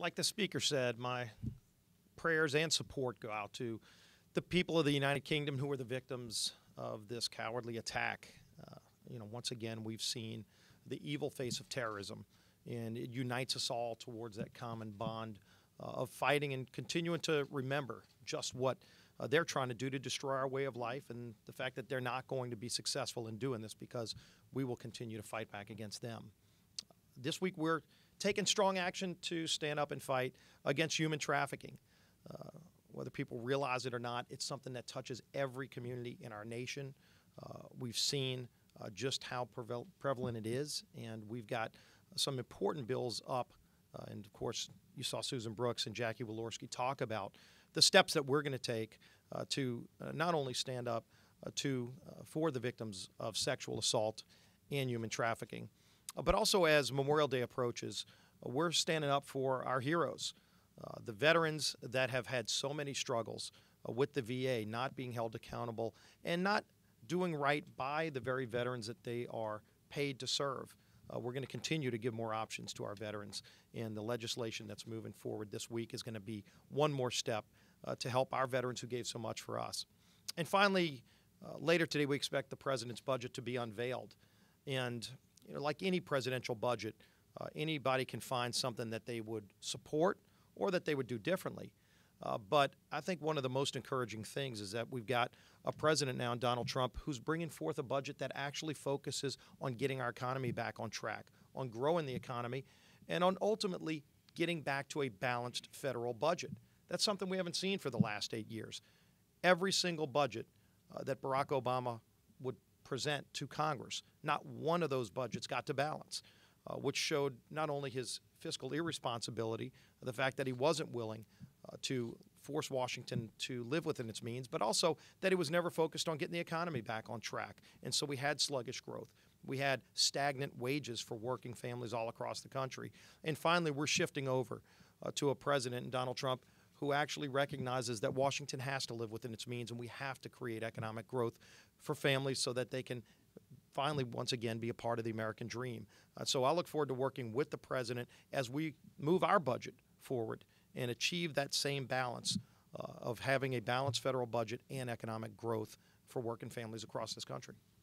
like the speaker said, my prayers and support go out to the people of the United Kingdom who were the victims of this cowardly attack. Once again, we've seen the evil face of terrorism, and it unites us all towards that common bond of fighting and continuing to remember just what they're trying to do to destroy our way of life, and the fact that they're not going to be successful in doing this because we will continue to fight back against them. This week, we're taking strong action to stand up and fight against human trafficking. Whether people realize it or not, it's something that touches every community in our nation. We've seen just how prevalent it is, and we've got some important bills up. And, of course, you saw Susan Brooks and Jackie Walorski talk about the steps that we're going to take to not only stand up for the victims of sexual assault and human trafficking, but also as Memorial Day approaches, we're standing up for our heroes, the veterans that have had so many struggles with the VA not being held accountable and not doing right by the very veterans that they are paid to serve. We're going to continue to give more options to our veterans, and the legislation that's moving forward this week is going to be one more step to help our veterans who gave so much for us. And finally, later today, we expect the president's budget to be unveiled. And like any presidential budget, anybody can find something that they would support or that they would do differently. But I think one of the most encouraging things is that we've got a president now, Donald Trump, who's bringing forth a budget that actually focuses on getting our economy back on track, on growing the economy, and on ultimately getting back to a balanced federal budget. That's something we haven't seen for the last 8 years. Every single budget that Barack Obama would present to Congress, not one of those budgets got to balance, which showed not only his fiscal irresponsibility, the fact that he wasn't willing to force Washington to live within its means, but also that he was never focused on getting the economy back on track. And so we had sluggish growth. We had stagnant wages for working families all across the country. And finally, we're shifting over to a president, Donald Trump, who actually recognizes that Washington has to live within its means, and we have to create economic growth for families so that they can finally, once again, be a part of the American dream. So I look forward to working with the president as we move our budget forward and achieve that same balance of having a balanced federal budget and economic growth for working families across this country.